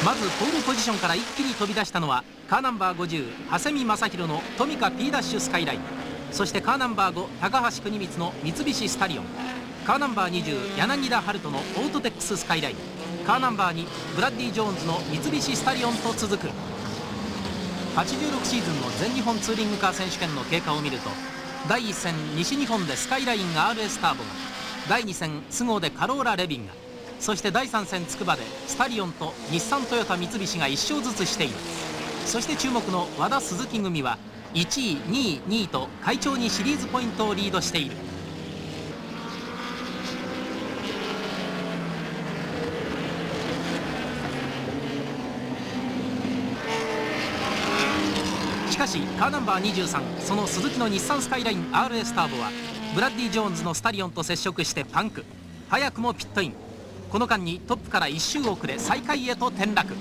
まずポールポジションから一気に飛び出したのはカーナンバー50長谷見正弘のトミカ P ダッシュスカイライン、そしてカーナンバー5高橋邦光の三菱スタリオン、カーナンバー20柳田春人のオートテックススカイライン、カーナンバー2ブラッディ・ジョーンズの三菱スタリオンと続く。86シーズンの全日本ツーリングカー選手権の経過を見ると、第1戦西日本でスカイライン RS ターボが、第2戦菅生でカローラレビンが、そして第3戦つくばでスタリオンと日産トヨタ三菱が1勝ずつしている。そして注目の和田鈴木組は1位2位2位と快調にシリーズポイントをリードしている。しかしカーナンバー23その鈴木の日産スカイライン RS ターボはブラッディ・ジョーンズのスタリオンと接触してパンク、早くもピットイン。この間にトップから1周遅れ最下位へと転落。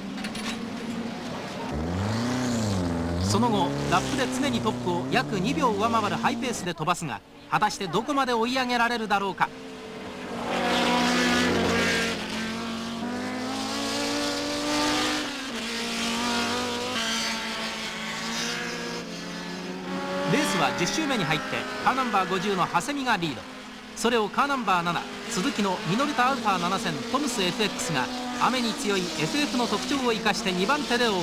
その後ラップで常にトップを約2秒上回るハイペースで飛ばすが、果たしてどこまで追い上げられるだろうか。レースは10周目に入ってカーナンバー50の長谷見がリード、それをカーナンバー7鈴木のミノルタアルファ7000トムス FX が雨に強い FF の特徴を生かして2番手で追う。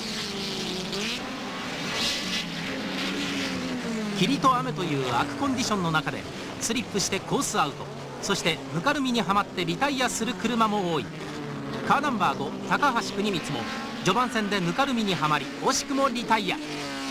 霧と雨という悪コンディションの中でスリップしてコースアウト、そしてぬかるみにはまってリタイアする車も多い。カーナンバー5高橋邦光も序盤戦でぬかるみにはまり惜しくもリタイア。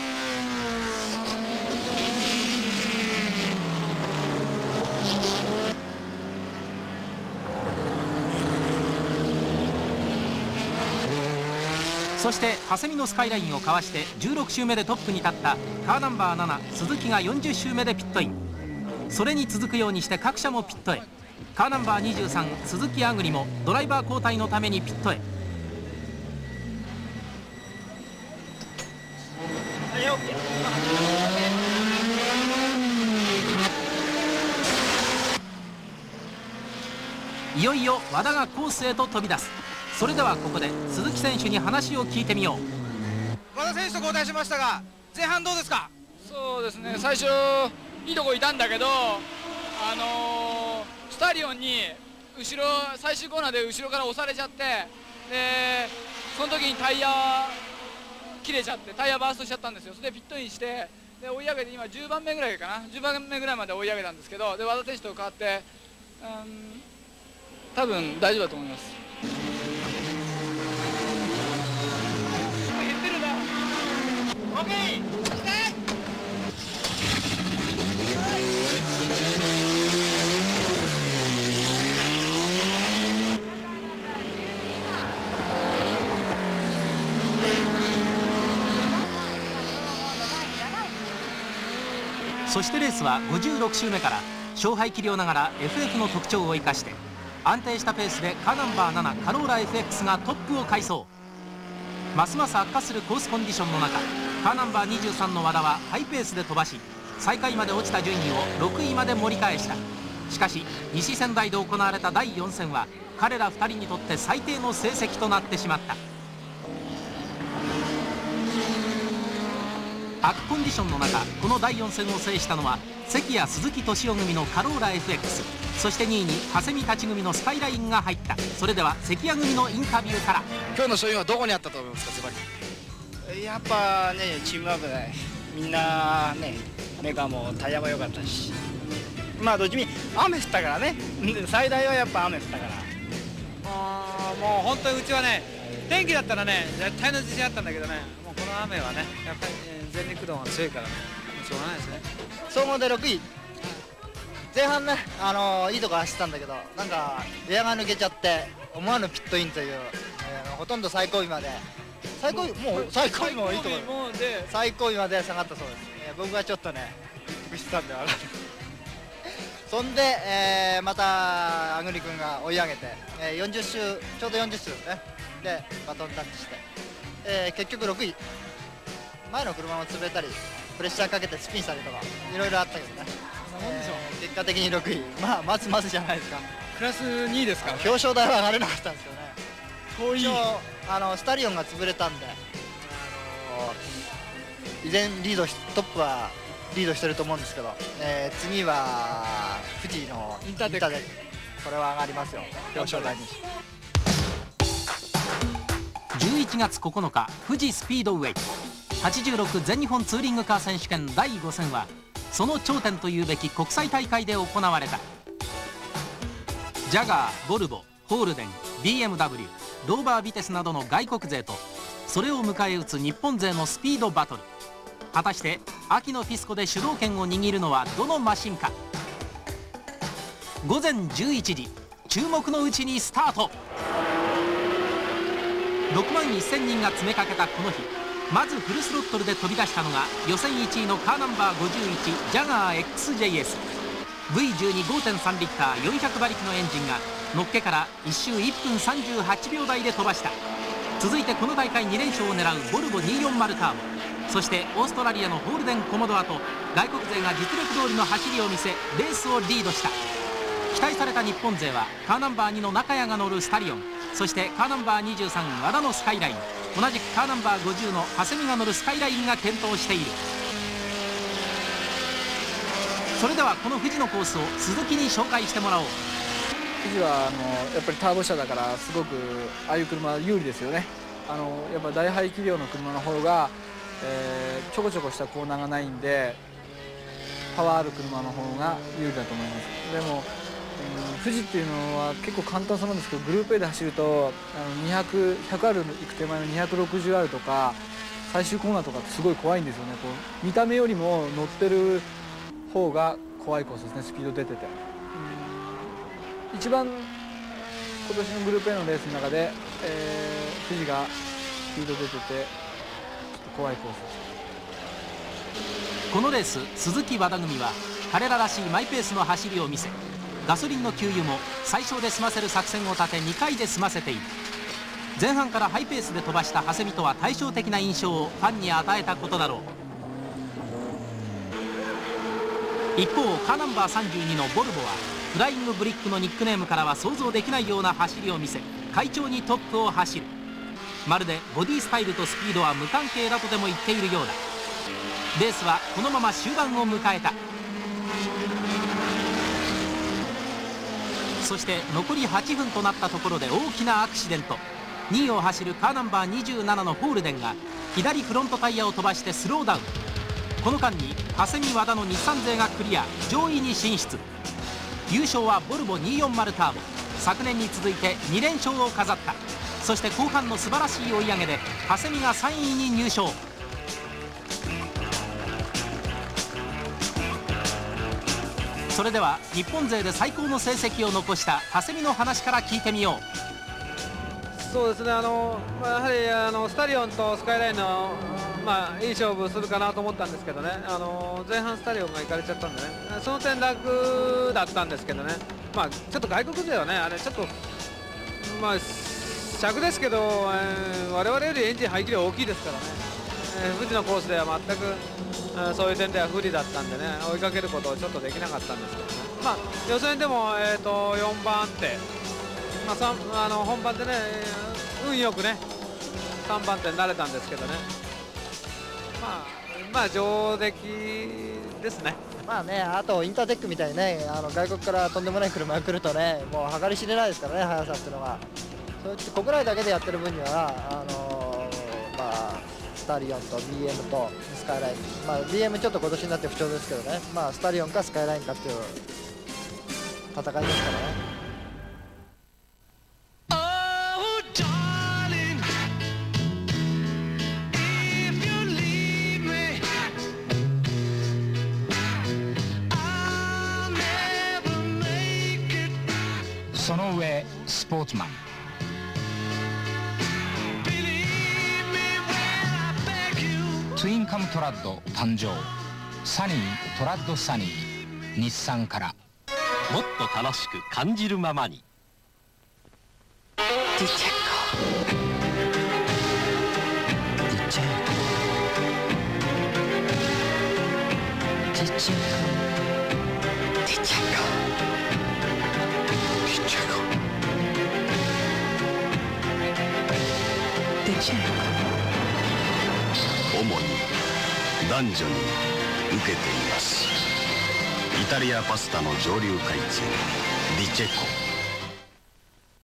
そして長谷見のスカイラインをかわして16周目でトップに立ったカーナンバー7鈴木が40周目でピットイン。それに続くようにして各社もピットへ。カーナンバー23鈴木あぐりもドライバー交代のためにピットへ。いよいよ和田がコースへと飛び出す。それではここで鈴木選手に話を聞いてみよう。 和田選手と交代しましたが前半どうですか？ そうですね、最初いいとこいたんだけど、スタリオンに後ろ最終コーナーで後ろから押されちゃって、でその時にタイヤ切れちゃってタイヤバーストしちゃったんですよ。それでピットインしてで追い上げて今10番目ぐらいかな、10番目ぐらいまで追い上げたんですけど、で和田選手と変わって、多分大丈夫だと思います。 そしてレースは56周目から勝敗器量ながら FF の特徴を生かして安定したペースでカーナンバー7カローラ FX がトップを快走。ますます悪化するコースコンディションの中、カーナンバー23の和田はハイペースで飛ばし最下位まで落ちた順位を6位まで盛り返した。しかし西仙台で行われた第4戦は彼ら2人にとって最低の成績となってしまった。悪コンディションの中この第4戦を制したのは関谷鈴木敏夫組のカローラ FX、 そして2位に長谷見立ち組のスカイラインが入った。それでは関谷組のインタビューから。 今日の勝因はどこにあったと思いますか？ズバリやっぱねチームワークでみんなねメーカーもタイヤも良かったし、まあどっちみ雨降ったからね最大はやっぱ雨降ったから、 もう本当にうちはね天気だったらね絶対の自信あったんだけどね、もうこの雨はねやっぱり、全力度が強いからねしょうがないですね。 総合で6位前半ねいいとこ走ったんだけどなんかエアが抜けちゃって思わぬピットインという、ほとんど最後尾まで最後尾もいいところ最後尾まで下がったそうです。僕はちょっとねびっくりしたんで分かるそんで、またアグリ君が追い上げて、40周ちょうど40周ですねでバトンタッチして、結局6位、前の車も潰れたりプレッシャーかけてスピンしたりとかいろいろあったけどね、結果的に6位、まあまずまずじゃないですか。 プラス2位ですから、ね、 表彰台は上がれなかったんですよね。 一応スタリオンが潰れたんで、依然トップはリードしてると思うんですけど、次は富士のインターテック、これは上がりますよ、表彰台に。 11月9日富士スピードウェイ86全日本ツーリングカー選手権第5戦はその頂点というべき国際大会で行われた。ジャガー、ボルボ、ホールデン、 BMW、ローバー・ビテスなどの外国勢とそれを迎え撃つ日本勢のスピードバトル。果たして秋のフィスコで主導権を握るのはどのマシンか。午前11時注目のうちにスタート。6万1000人が詰めかけたこの日、まずフルスロットルで飛び出したのが予選1位のカーナンバー51ジャガー XJS。 V12.5.3 リッター400馬力のエンジンがのっけから1周1分38秒台で飛ばした。続いてこの大会2連勝を狙うボルボ240ターボ、そしてオーストラリアのホールデンコモドアと外国勢が実力通りの走りを見せレースをリードした。期待された日本勢はカーナンバー2の中谷が乗るスタリオン、そしてカーナンバー23和田のスカイライン、同じくカーナンバー50の長谷美が乗るスカイラインが検討している。それではこの富士のコースを鈴木に紹介してもらおう。 富士はやっぱりターボ車だからすごくああいう車は有利ですよね。やっぱ大排気量の車の方が、ちょこちょこしたコーナーがないんでパワーある車の方が有利だと思います。でも、富士っていうのは結構簡単そうなんですけど、グループ A で走ると100ある行く手前の260あるとか最終コーナーとかってすごい怖いんですよね。こう見た目よりも乗ってる方が怖いコースですね、スピード出てて。一番今年のグループ A のレースの中で、富士がスピード出ててちょっと怖いコースです。 このレース鈴木和田組は彼ららしいマイペースの走りを見せ、ガソリンの給油も最小で済ませる作戦を立て2回で済ませている。前半からハイペースで飛ばした長谷美とは対照的な印象をファンに与えたことだろう。一方カーナンバー32のボルボはフライングブリックのニックネームからは想像できないような走りを見せ快調にトップを走る。まるでボディスタイルとスピードは無関係だとでも言っているようだ。レースはこのまま終盤を迎えた。そして残り8分となったところで大きなアクシデント。2位を走るカーナンバー27のホールデンが左フロントタイヤを飛ばしてスローダウン。この間に長谷美和田の日産勢がクリア、上位に進出。優勝はボルボ240ターボ、昨年に続いて2連勝を飾った。そして後半の素晴らしい追い上げで長谷美が3位に入賞。それでは日本勢で最高の成績を残した長谷美の話から聞いてみよう。 そうですね、やはりスタリオンとスカイラインの、いい勝負するかなと思ったんですけどね、前半スタリオンが行かれちゃったんでね、その点楽だったんですけどね、ちょっと外国勢はね、あれちょっと、尺ですけど、我々よりエンジン排気量大きいですからね、富士のコースでは全く、そういう点では不利だったんでね、追いかけることをちょっとできなかったんですけどね、予選でも、4番手、本番でね、運よくね、3番手になれたんですけどね、上出来ですね。 あとインターテックみたいにね、外国からとんでもない車が来るとね、もう計り知れないですからね、速さっていうのが。そうやって国内だけでやってる分には、スタリオンと BM とスカイライン、BM ちょっと今年になって不調ですけどね、スタリオンかスカイラインかっていう戦いですからね。 その上スポーツマン、ツインカムトラッド誕生、サニートラッドサニー、日産から。 もっと楽しく感じるままに。 ディチェコ、ディチェコ、ディチェコ、ディチェコ、ディチェコ、ディチェコ。 デチェン主に男女に受けています。イタリアパスタの上流階級ディチェコ。